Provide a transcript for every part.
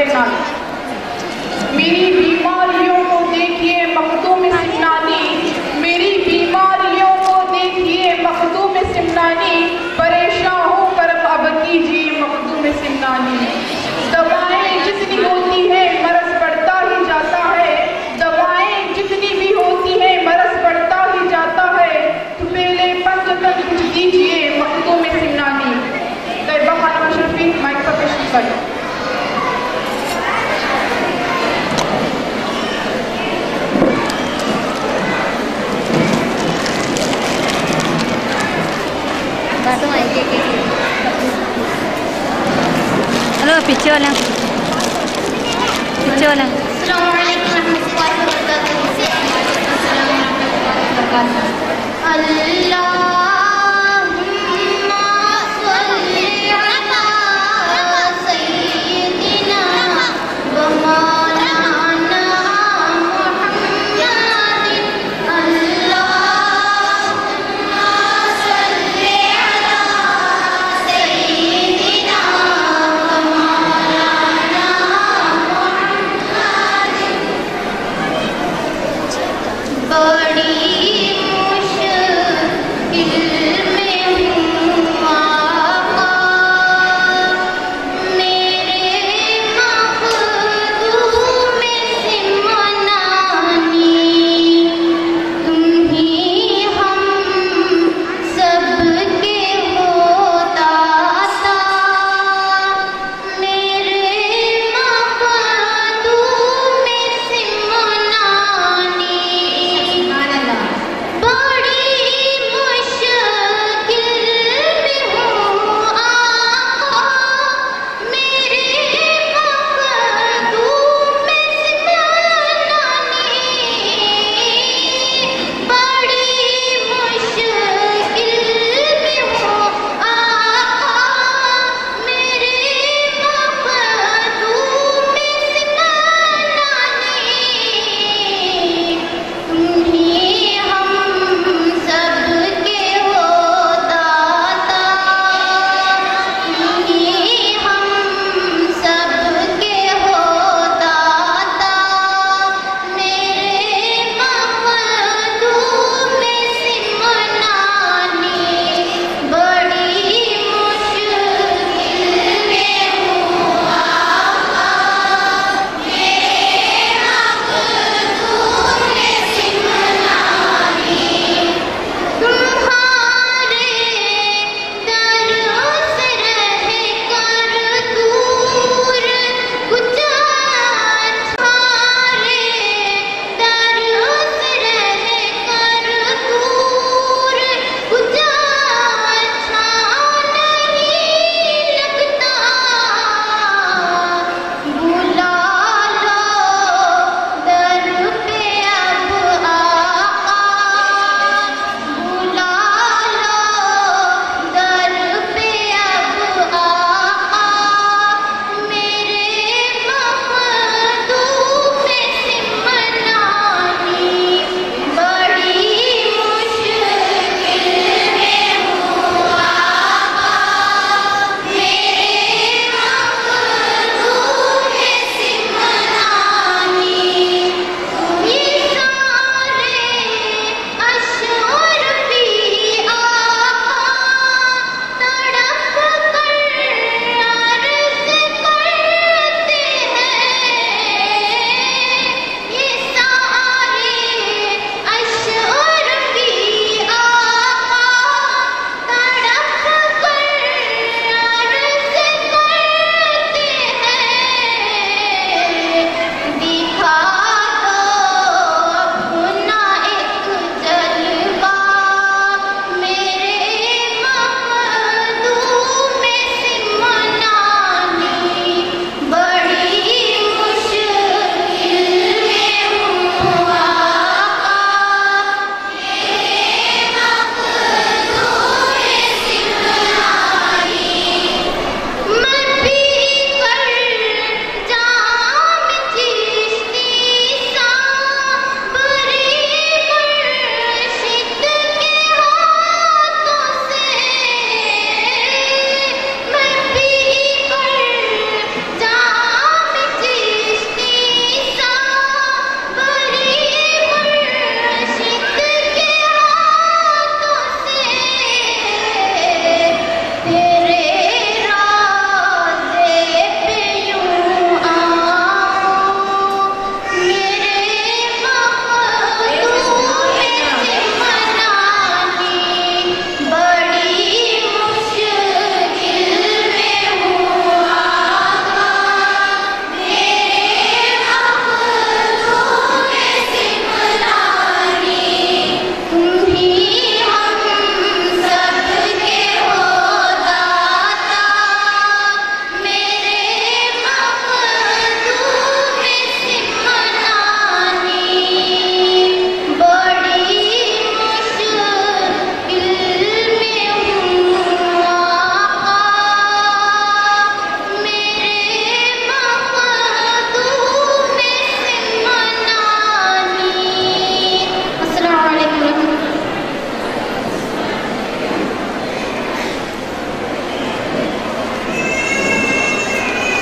نال میری بیماریوں کو دیکھیے مخدوم سمنانی، میری بیماریوں کو دیکھیے مخدوم سمنانی، پریشان ہو کر اب کیجیے مخدوم سمنانی۔ دوائیں جتنی ہوتی ہیں مرض بڑھتا ہی جاتا ہے، دوائیں جتنی بھی ہوتی ہیں مرض بڑھتا ہی جاتا ہے، تو پہلے پنج تک کچھ دیجیے مخدوم سمنانی۔ طیبہ خانم اشرفی مائک پر تشریف کریں۔ ہلو پیچھے والا السلام علیکم ورحمۃ اللہ وبرکاتہ۔ اللہم صلی علی سیدنا و مولانا محمد۔ اللہم صلی علی سیدنا و مولانا محمد۔ بڑی مشکل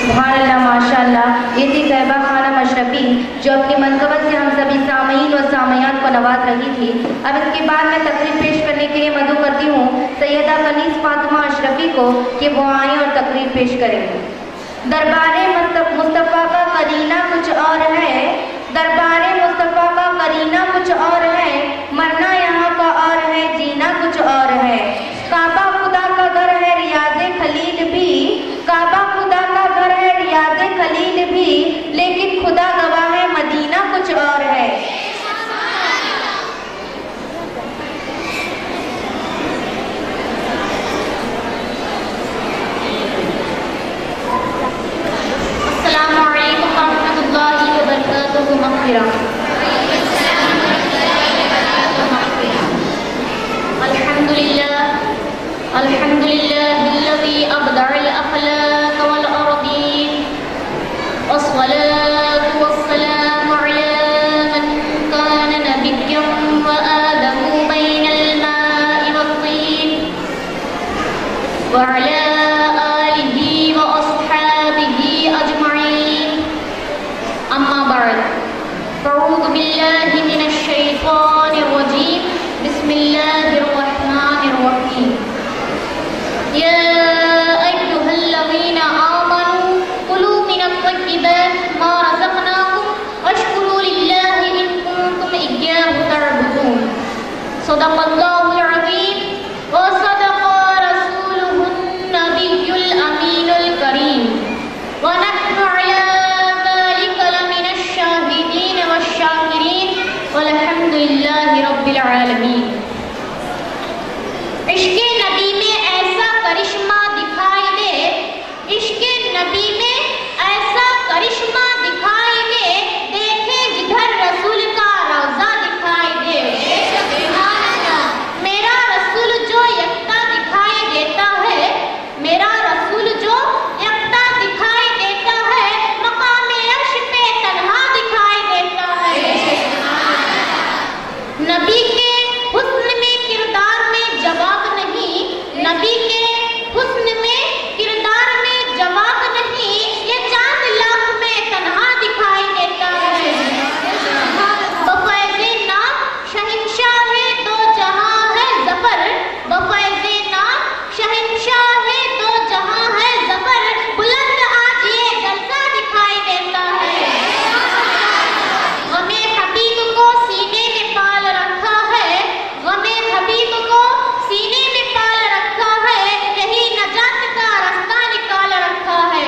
سبحان اللہ، ماشاء اللہ، یہ تھی طیبہ خانم اشرفی جو اپنی منقبت سے ہم سبھی سامعین و سامعات کو نواز رہی تھی۔ اب اس کے بعد میں تقریر پیش کرنے کے لیے مدعو کرتی ہوں سیدہ کنیز فاطمہ اشرفی کو کہ وہ آئیں اور تقریر پیش کریں۔ دربار مصطفیٰ کا قرینہ کچھ اور ہے، دربار مصطفیٰ کا قرینہ کچھ اور ہے، مرنا یہاں کا اور ہے، جینا کچھ اور ہے۔ کعبہ خدا کا گھر ہے، ریاض خلیل بھی، کعبہ خدا کا گھر ہے، ریاض خلیل بھی، لیکن خدا گواہ ہے مدینہ کچھ اور ہے۔ السلام علیکم ورحمۃ اللہ وبرکاتہ۔ الحمد للہ الذی ابدع الاخلاق والارضین، والصلاة والسلام علی من کان نبیا وآدم بین الماء والطین، وعلی آلہ واصحابہ اجمعین، اما بعد، فاعوذ باللہ من الشیطان الرجیم، بسم اللہ الرحمن الرحیم۔ یا ایھا الذین آمنوا کلوا من الطیبات ما رزقناکم واشکروا للہ ان کنتم ایاہ تعبدون۔ صدق اللہ العظیم وصدق رسولہ النبی الامین الکریم، ونحن علی ذلک لمن الشاہدین والشاکرین، والحمد للہ رب العالمین۔ عشق نبی میں ایسا کرشمہ دکھائی دے، عشق نبی میں ایسا کرشمہ دکھائی دے، دیکھے جدھر رسول کا روضہ دکھائی دے۔ میرا رسول جو یکتا دکھائی دیتا ہے، میرا رسول جو یکتا دکھائی دیتا ہے، مقام عرش پہ تنہا دکھائی دیتا ہے۔ نبی کے حسن میں کردار میں جواب نہیں، نبی کے حسن میں کردار میں جواب نہیں، یہ چاند لاکھ میں تنہا دکھائی دیتا ہے۔ بفیض نام شہنشاہ دو جہاں ہے ظفر، بفیض نام شہنشاہ دو جہاں ہے ظفر، بلند آج یہ جلسہ دکھائی دیتا ہے۔ غم حبیب کو سینے میں پال رکھا ہے، غم حبیب کو سینے میں پال رکھا ہے، یہی نجات کا راستہ نکال رکھا ہے۔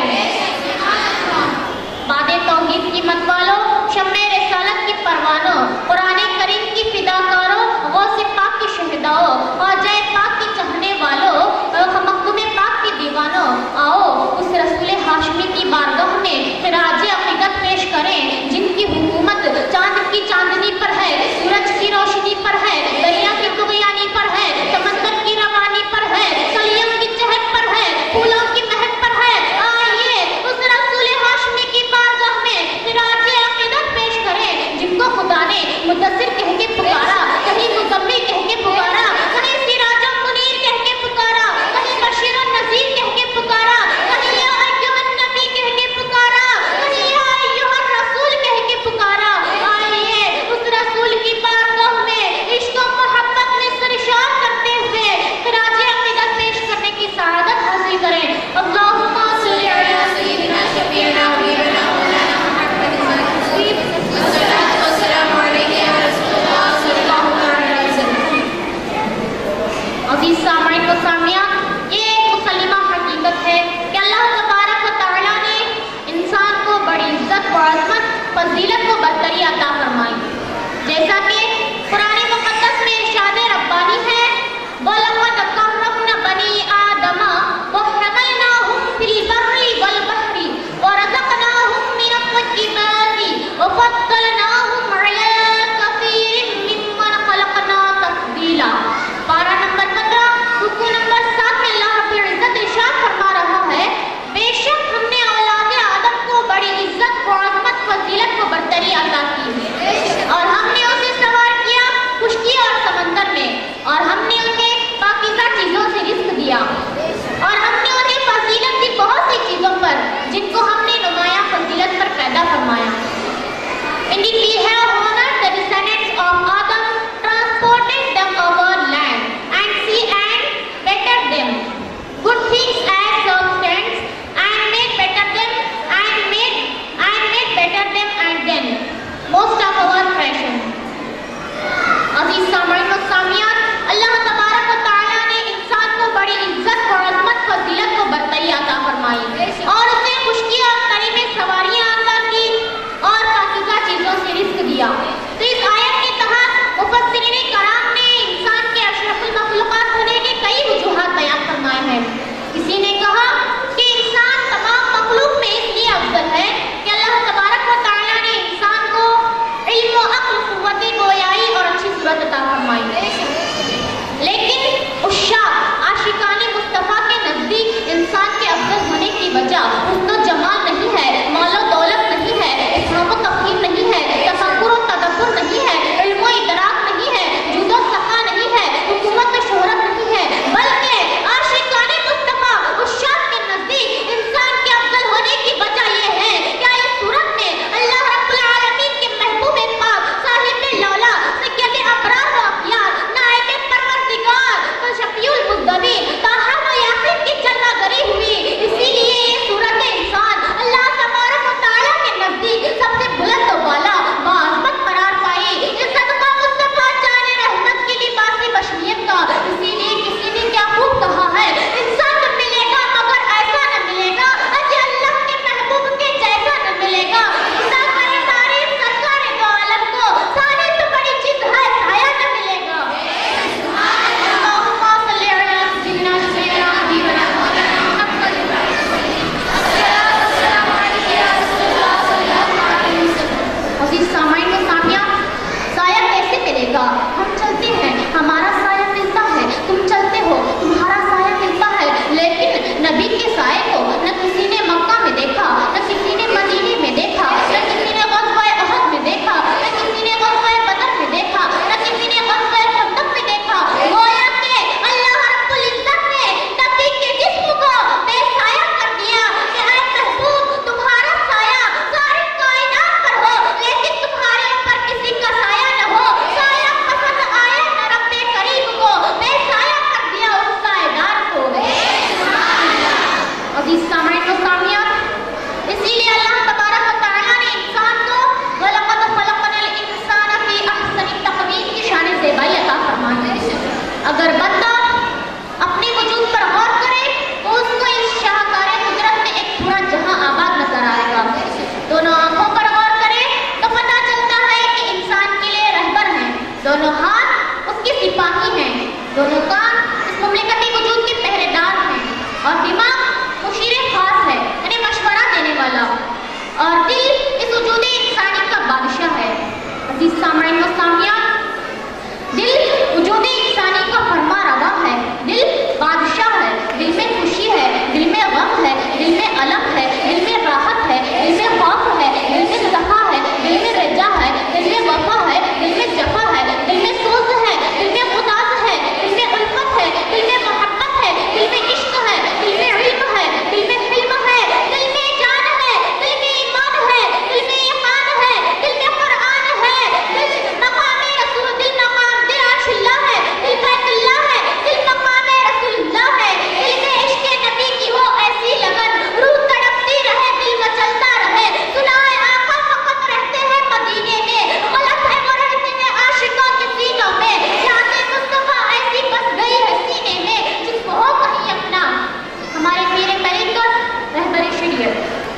باد توحید کی مت والو، شمع رسالت کی پروانو، قرآن کریم کی فداکاروں، غوث پاک کی شہداؤ، خواجہ پاک کی چاہنے والوں، مخدوم پاک کی دیوانوں، آؤ اس رسول ہاشمی کی بارگاہ میں خراج عقیدت پیش کریں، جن کی حکومت چاند کی چاندنی پر ہے، سورج کی روشنی پر ہے، دریا کی طغیانی پر ہے، سمندر کی روانی پر ہے، کلیوں کی چہک پر ہے، پھولوں کی مہک پر ہے۔ آئیے اس رسول ہاشمی کی بارگاہ میں خراج عقیدت پیش کریں، جن کو خدا نے مدثر کہہ کے پکارا، کہیں مزمل کہہ کے پکارا، کہیں سراج منیر کہہ کے پکارا، کہیں بشیر النذیر کہہ کے پکارا، کہیں یا ایھا النبی کہہ کے پکارا، کہیں یا ایھا الرسول کہہ کے پکارا۔ آئیے اس رسول کی بارگاہ میں عشق و محبت میں سرشار کرتے ہوئے خراج عقیدت پیش کرنے کی سعادت حاصل کریں۔ اللہم صلی علی سیدنا شفیعنا حبیبنا مولانا محمد والصلاۃ والسلام علیہ یا رسول اللہ صلی اللہ علیہ وسلم۔ عزیز سامعین و سامعات، یہ ایک مسلمہ حقیقت ہے کہ اللہ تبارک و تعالیٰ نے انسان کو بڑی عزت و عظمت، فضیلت و برتری عطا فرمائی، جیسا کہ قرآن مقدس میں ارشاد ربانی ہے، وَلَقَدْ كَرَّمْنَا بَنِي آدَمَ وَحَمَلْنَاهُمْ فِي الْبَرِّ وَالْبَحْرِ وَرَزَقْنَاهُمْ مِنَ الطَّيِّبَاتِ وَفَضَّلْنَاهُمْ عَلَىٰ كَثِيرٍ مِّمَّنْ خَلَقْنَا تَفْضِيلًا۔ پارہ نمبر 15 رکوع نمبر 7 میں اللہ رب العزت ارشاد فرما رہا ہے، بے شک ہم نے اولاد آدم کو بڑی عزت و عظمت، فضیلت و برتری عطا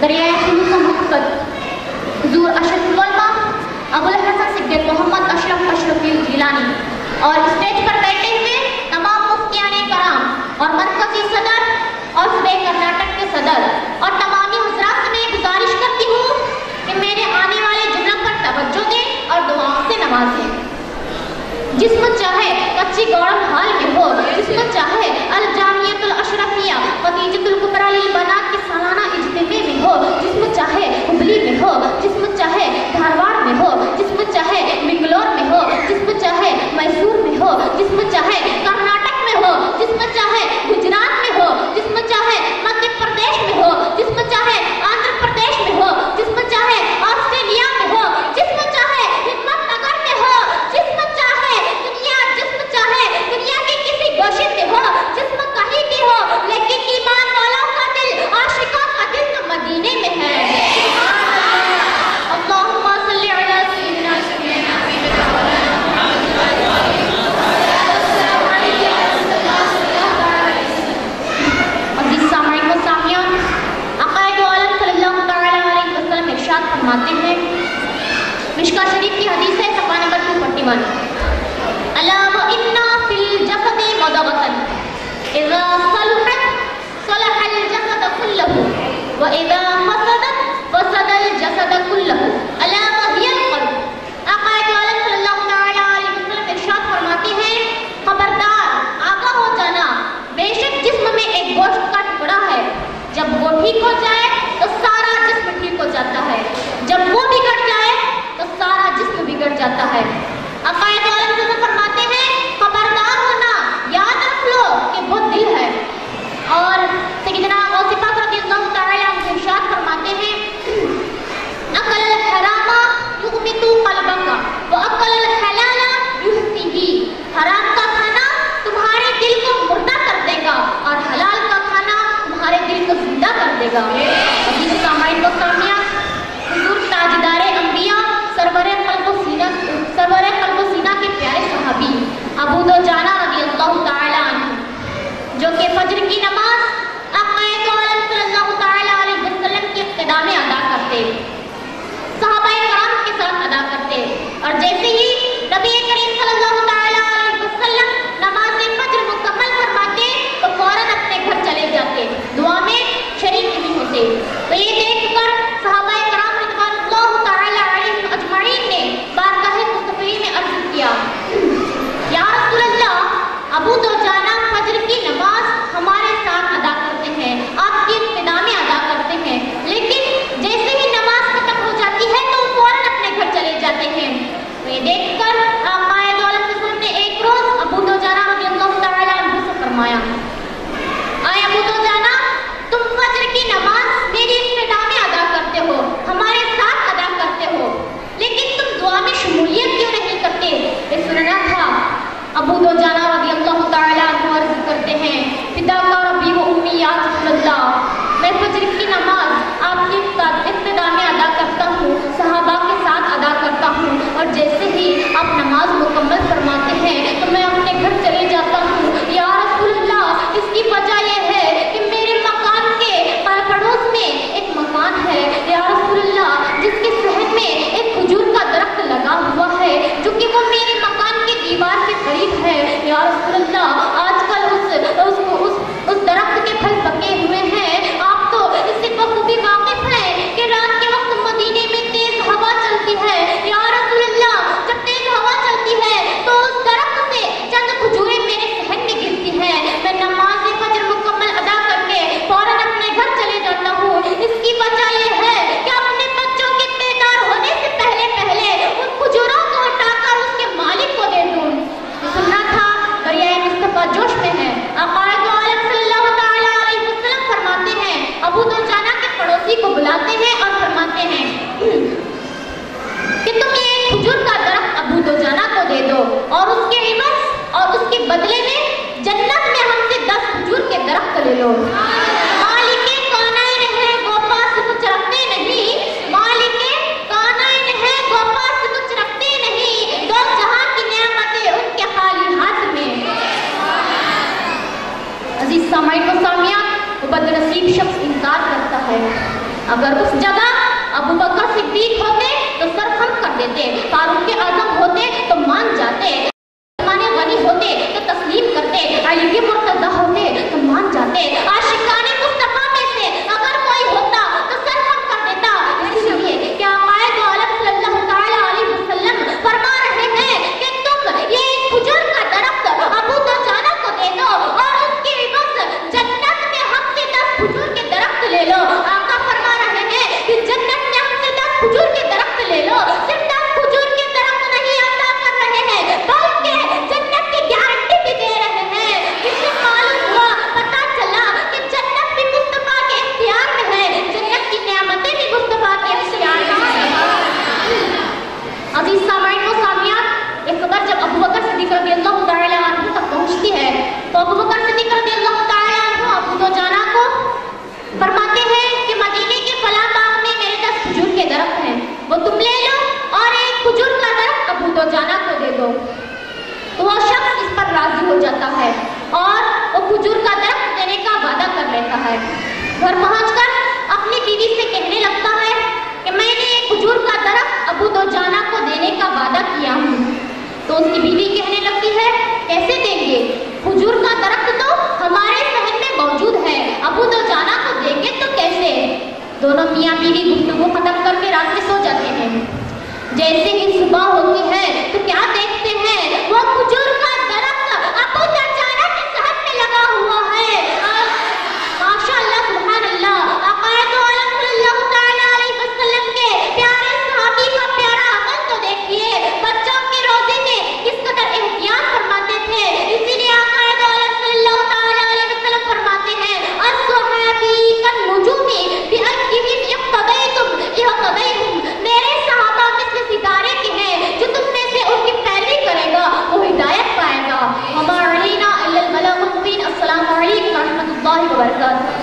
दरियाए खुलूस मोहब्बत हुजूर अशरफुल उलमा अबुल हसन सिद्दीक मोहम्मद अशरफ अशरफी जिलानी और स्टेज पर बैठे हुए तमाम मुफ्तियान कराम और मरकजी सदर और सूबे कर्नाटक के सदर और तमामी हजरात से मैं गुजारिश करती हूँ कि मेरे आने वाले जुमलों पर तवज्जो दें और दुआओं से नवाजें। जिस्म चाहे कच्ची गौड़म हाल में हो, जिस्म चाहे अल जामियतुल अशरफिया खदीजतुल कुबरा लिल बनात के सालाना इज्तिमा में हो, जिस्म चाहे हुबली में हो, जिस्म चाहे धारवाड़ में हो, जिस्म चाहे बेंगलोर में हो, जिस्म चाहे मैसूर में हो, जिस्म चाहे कर्नाटक में हो, जिस्म चाहे गुजरात में हो, जिस्म चाहे मध्य प्रदेश में हो, जिस्म चाहे आंध्र प्रदेश में हो, जिस्म चाहे ऑस्ट्रेलिया में हो, जिस्म चाहे हिम्मतनगर में हो, जिस्म चाहे दुनिया के किसी गोशे में हो, जिस्म कहीं भी हो, लेकिन ईमान वालों का दिल, आशिकों का दिल तो मदीने में है। अल्लाहुम्मा सल्ली अला सय्यिदिना अज़ीज़ सामईन व सामियात, आक़ाए दो आलम सल्लल्लाहु तआला अलैहि वसल्लम इरशाद फरमाते हैं, मिशका शरीफ की हदीस है सफ़ा नंबर 241, अला व इन्ना फिल जसदी मदगतन इज़ा सलहत सलहल जसद कुल्लहु व इज़ा फसदत फसदल जसद कुल्लहु अला व हियल क़ल्ब। आक़ाए दो आलम सल्लल्लाहु तआला अलैहि वसल्लम इरशाद फरमाते हैं, खबरदार आगाह हो जाना, बेशक जिस्म में एक गोश्त का टुकड़ा है, जब वो ठीक हो जाए तो सारा जिस्म ठीक हो जाता है, जब वो बिगड़ जाए तो सारा जिस्म बिगड़ जाता है। आक़ाए दो आलम फरमाते हैं, खबरदार होना, याद रख लो कि वो दिल है। और सैयदना गौसे पाक रज़ियल्लाहु तआला अन्हु इरशाद फरमाते हैं, अकल हरामा युमितु क़ल्बका व अकल हलाला युहसीही। हराम का खाना तुम्हारे दिल को मुर्दा कर देगा और हलाल का खाना तुम्हारे दिल को जिंदा कर देगा। अज़ीज़ सामईन व सामियात, हुजूर ताजदारे अंबिया सरवरे क़ल्ब व सीना के प्यारे सहाबी अबू दुजाना रज़ियल्लाहु तआला अन्हु, जो कि फज्र की नमाज आक़ाए दो आलम सल्लल्लाहु तआला अलैहि वसल्लम की इब्तिदा में अदा करते, सहाबाए कराम के साथ अदा करते, और जैसे ही नबी करीम सल्लल्लाहु तआला अलैहि वसल्लम नमाज फज्र मुकम्मल फरमाते तो फौरन अपने घर चले जाते, दुआ में शरीक नहीं होते। तो ये देखकर सहाबाए कराम रिज़वानुल्लाह तआला अलैहिम अजमईन ने बारगाहे मुस्तफ़ी में अर्ज़ किया, या रसूल अल्लाह, अबू दुजाना फज्र की नमाज हमारे साथ अदा करते हैं, आपकी इब्तिदा में अदा करते हैं, लेकिन जैसे ही नमाज खत्म हो जाती है तो फौरन अपने घर चले जाते हैं। तो ये देखकर आक़ाए दो आलम ने एक रोज अबू दुजाना रज़ियल्लाहु तआला अन्हु से फरमाया, आए अबू दुजाना, तुम फज्र की नमाज मेरी इब्तिदा में अदा करते हो, हमारे साथ अदा करते हो, लेकिन तुम दुआ में शमूलियत क्यों नहीं करते? ये सुनना था। अबू दुजाना रज़ियल्लाहु तआला अन्हु अर्ज़ करते हैं, फिदाका रब्बी व उम्मी या रसूलल्लाह, मैं फज्र की नमाज आपकी इब्तिदा में अदा करता हूँ, सहाबा के साथ अदा करता हूँ, और जैसे ही आप नमाज मुकम्मल फरमाते हैं तो मैं अपने घर चले जाता हूँ। या रसूलल्लाह, इसकी वजह यह है कि मेरे मकान के पड़ोस में एक मकान है, या रसूलल्लाह, जिसके सहन में एक खजूर का दरख्त लगा हुआ है, जो कि वो मेरे मकान की दीवार के करीब है। या रसूलल्लाह, आजकल उस दरख्त के फल पके हुए हैं। आप तो इससे बखूबी वाकिफ हैं कि रात के वक्त मदीने में तेज हवा चलती है। या रसूलल्लाह, जब तेज हवा चलती है तो उस दरख्त से चंद खजूरें मेरे सहन में गिरती हैं। मैं नमाज फज्र मुकम्मल अदा करके फौरन अपने घर चले जाता हूँ। इसकी वजह यह है कि अपने बच्चों के बेदार होने से पहले उन खजूरों को उठाकर उसके मालिक को दे दूँ। सुनना था, दरियाए मुस्तफा जोश में है। आक़ाए दो आलम सल्लल्लाहु तआला अलैहि वसल्लम फरमाते हैं, अबू दुजाना के पड़ोसी को बुलाते हैं और फरमाते हैं कि तुम ये खजूर का दरख्त अबू दुजाना को दे दो, और उसके इवज़ और उसके बदले में जन्नत में हमसे 10 खजूर के दरख्त ले लो। मालिके कानाइन है गोपा से कुछ रखते नहीं, मालिके कानाइन है गोपा से कुछ रखते नहीं, दो जहां की नेमतें उनके खाली हाथ में। अजीज सामईन व सामियात, वो बदनसीब शख्स इंकार करता है। अगर उस जगह अबू बकर सिद्दीक होते तो सर खम कर देते, फारूक आजम होते तो मान जाते, गनी होते तो तस्लीम करते, अली के मुर्तजा होते तो मान जाते, आशिकाने मुस्तफा में से अगर कोई होता तो सर खम कर देता। इसलिए क्या आक़ाए दो आलम सल्लल्लाहु तआला अलैहि वसल्लम फरमा रहे हैं कि तुम ये खजूर का दरख्त अबू दुजाना को दे दो और उसके इवज़ जन्नत में हमसे 10 खजूर के दरख्त ले लो। आका फरमा रहे हैं कि जन्नत में हमसे 10 खजूर के दरख्त ले लो। सिर्फ 10 खजूर के दरख्त नहीं अता कर रहे हैं बल्कि जन्नत की गारंटी भी दे रहे हैं। इससे मालूम हुआ, पता चला कि जन्नत भी मुस्तफा के इख्तियार में है, जन्नत की नेमतें भी मुस्तफा के इख्तियार में है। अजीज सामईन व सामियात, ये खबर जब अबू बकर सिद्दीक़ रज़ियल्लाहु तआला अन्हु तक पहुंचती है तो अबू बकर सिद्दीक़ रज़ियल्लाहु तआला अन्हु अबू दुजाना को फरमाते हैं कि मदीने के फलां बाग में मेरे 10 खजूर के दरख्त हैं, वो तुम ले लो और एक खजूर का दरख्त अबू दुजाना को दे दो। तो वो शख्स इस पर राजी हो जाता है और वो खजूर का दरख्त देने का वादा कर लेता है। घर पहुंचकर अपनी बीवी से कहने लगता है कि मैंने एक खजूर का दरख्त अबू दुजाना को देने का वादा किया हूँ। तो उसकी बीवी कहने लगती है, कैसे देंगे? खजूर का दरख्त तो हमारे शहर में मौजूद है, अबू दुजाना को देंगे तो कैसे? दोनों मियाँ बीवी गुफ्तगू खत्म करके रात में सो जाते हैं। जैसे ही सुबह होती है तो क्या देखते हैं, वो खजूर का दरख्त अबू दुजाना के शहर में लगा हुआ है। माशाअल्लाह, सुभान अल्लाह, आक़ाए दो आलम सल्लल्लाहु तआला अलैहि वसल्लम के प्यारे सहाबी का प्यारा अमल तो देखिए, बच्चों के रोज़े में किस कदर एहतियात फरमाते थे। इसीलिए आक़ाए दो आलम सल्लल्लाहु तआला अलैहि वसल्लम फरमाते हैं, अस्सहाबी कन्नुजूमी बिअय्यिहिम इक़्तदैतुम इक़्तदैहुम, मेरे सहाबा में से सितारे के हैं, जो तुम में से उनकी पैरवी करेगा वो हिदायत पाएगा। वमा अलैना इल्लल बलागुल मुबीन। अस्सलामु अलैकुम व रहमतुल्लाहि व बरकातुहू।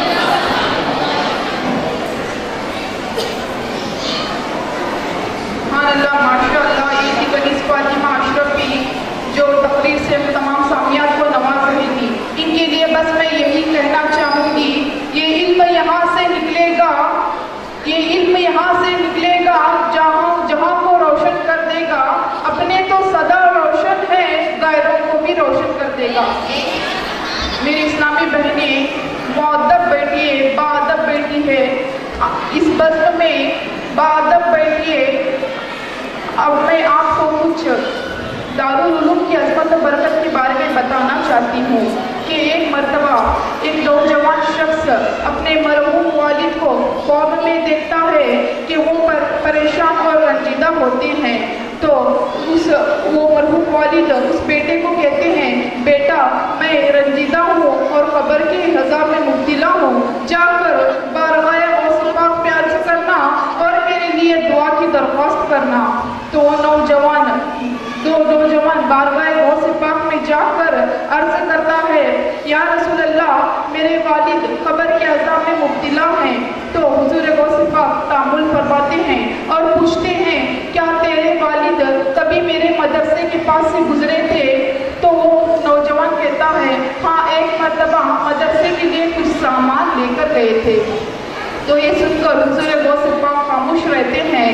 अल्लाह माशाअल्लाह, ये थी कनीज़ फातिमा अशरफी जो तकरीर से तमाम सामियात को नवाज रही थी। इनके लिए बस मैं यही कहना चाहूँगी, ये इल्म यहाँ से निकलेगा, ये इल्म यहाँ से निकलेगा जहाँ को रोशन कर देगा। अपने तो सदा रोशन है, गैरों को भी रोशन कर देगा। मेरी इस्लामी बहनें, मुअद्दब बैठिए, बाअदब बैठी है इस बज़्म में, बाअदब बैठिए। अब मैं आपको कुछ दारुल उलूम की अज़मत और बरकत के बारे में बताना चाहती हूँ कि एक मर्तबा एक नौजवान शख्स अपने मरहूम वालिद को ख्वाब में देखता है कि वो परेशान और रंजीदा होते हैं। तो वो मरहूम वालिद उस बेटे को कहते हैं, बेटा मैं रंजीदा हूँ और क़ब्र के अज़ाब में मुब्तला हूँ, जाकर बारगाह गौस पाक में अर्ज़ करना और मेरे लिए दुआ की दरख्वास्त करना। तो वो नौजवान बारगाह गौस पाक में जाकर अर्ज़ करता है, या रसूल अल्लाह, मेरे वालिद क़ब्र के अज़ाब में मुब्तला हैं। तो हुज़ूर गौस पाक तामुल फरमाते हैं और पूछते हैं, क्या तेरे वालिद कभी मेरे मदरसे के पास से गुजरे थे? तो वो नौजवान कहता है, हाँ, एक मरतबा मदरसे के लिए कुछ सामान लेकर गए थे। तो ये सुनकर हुज़ूर गौस पाक खामोश रहते हैं।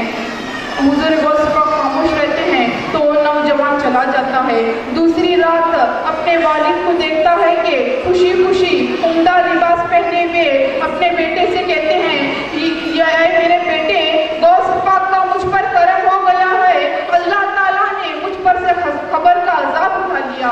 तो नौजवान चला जाता है। दूसरी रात अपने वालिद को देखता है कि खुशी खुशी उम्दा लिबास पहने हुए अपने बेटे से कहते हैं, मेरे बेटे, गौस पाक का मुझ पर करम हो गया है, अल्लाह ताला ने मुझ पर से क़ब्र का अज़ाब उठा लिया।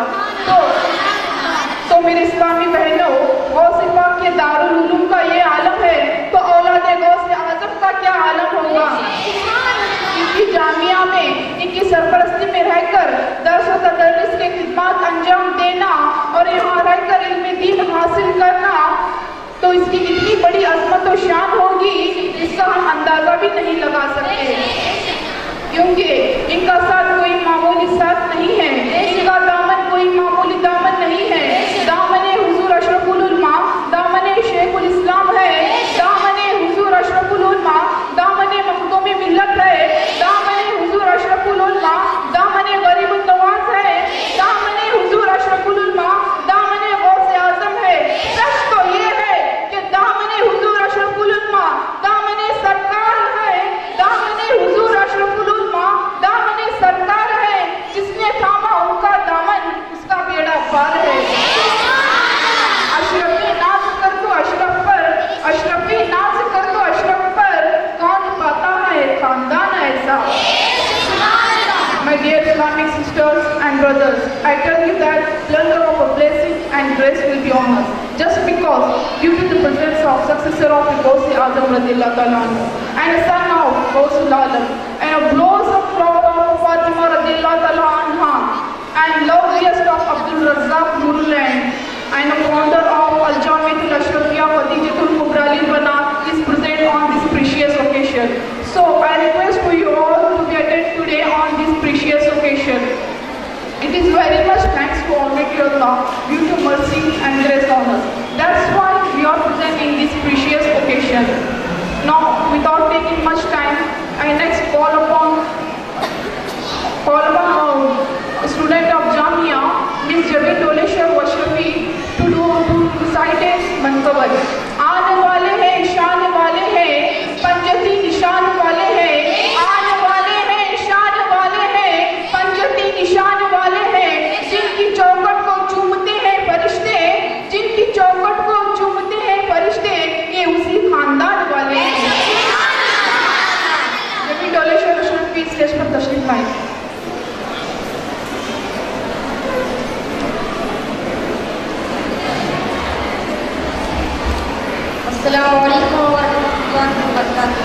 तो मेरे इस्लामी बहनों, गौस पाक के दारुल उलूम का ये आलम है, तो औलाद गौस आज़म का क्या आलम होगा? इनकी जामिया में, इनकी सरपरस्ती में रहकर दर्स व तदरीस के खिदमत अंजाम देना और यहाँ रहकर इल्म दीन हासिल करना, तो इसकी इतनी बड़ी अज़मत और शान होगी, इसका हम अंदाज़ा भी नहीं लगा सकते। क्योंकि इनका साथ कोई मामूली साथ नहीं है, इनका दामन कोई मामूली दामन नहीं है। दामन हुज़ूर अशरफुल उलमा, दामन शेखुल इस्लाम है। grace will be on us. Just because, due to the presence of successor of Gausi Azam Radiyallahu Ta'ala anhu, and a son of Gausul Alam, and a blossom flower of Fatima Radiyallahu Ta'ala anha, and loveliest of Abdul Razzaq Nurulain, and a founder of Al-Jamiatul Ashrafiyya Khadijatul Kubra Lil Banat is present on this precious occasion. So I request for you all to be attended today on this precious occasion. It is very much thanks to Almighty Allah due to mercy and grace on us. That's why we are present in this precious occasion. Now, without taking much time, I next call upon a student of Jamia, Ms. Javid Doleshwar Washrafi, to recite a manqabat. आने वाले हैं, शान वाले हैं, पंजती निशान वाले हैं, आने वाले हैं, शान वाले हैं, पंजती निशान वाले हैं, जिनकी चौखट को चूमते हैं फरिश्ते, जिनकी चौखट को चूमते हैं फरिश्ते, ये उसी खानदान वाले हैं। जबी डोलेश्वर वशरफी स्टेज पर तशरीफ लाएं। अस्सलामु अलैकुम वरहमतुल्लाहि वबरकातुहू।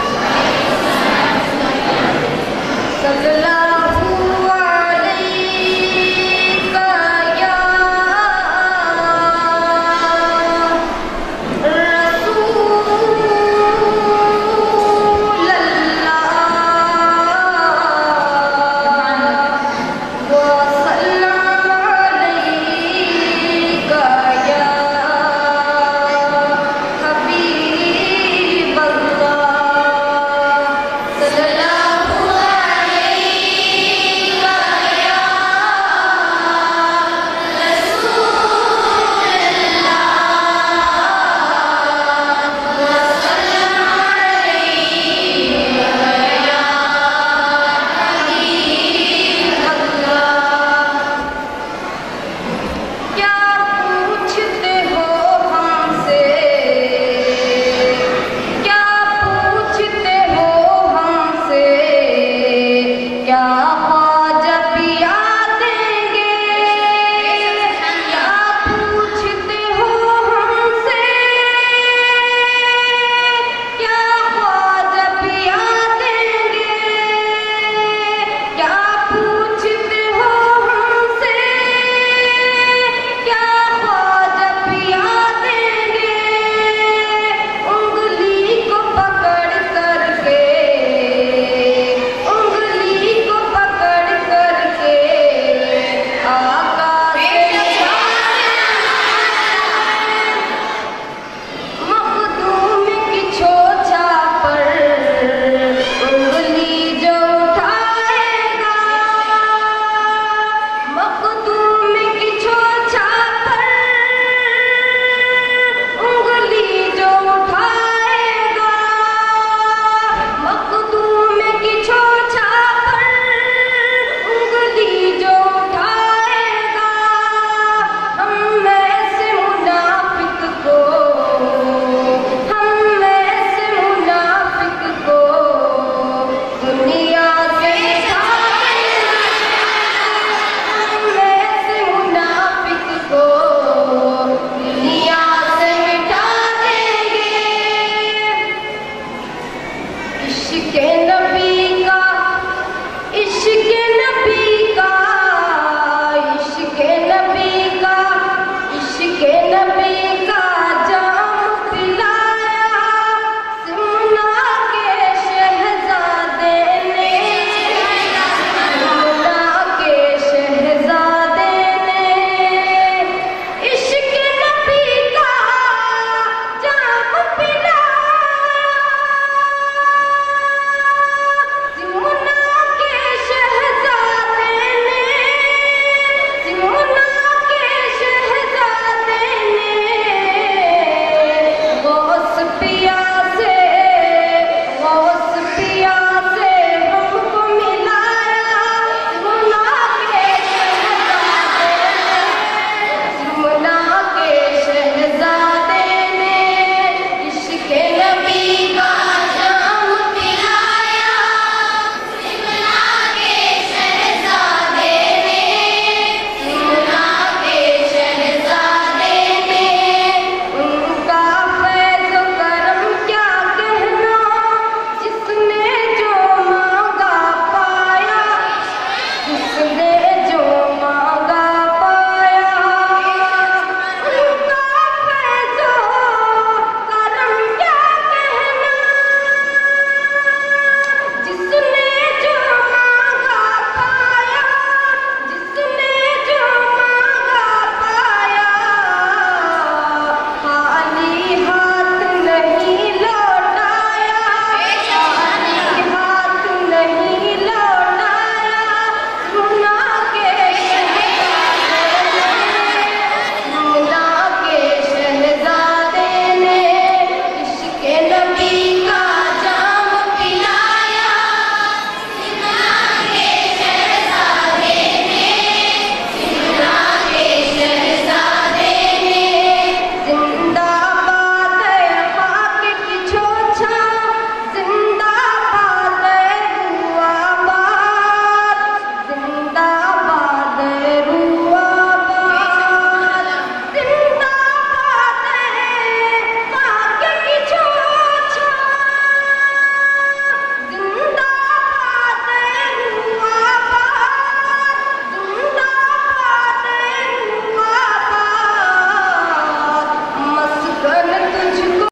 सल्लल्लाहु अलैका या रसूलल्लाह व सल्लम अलैका या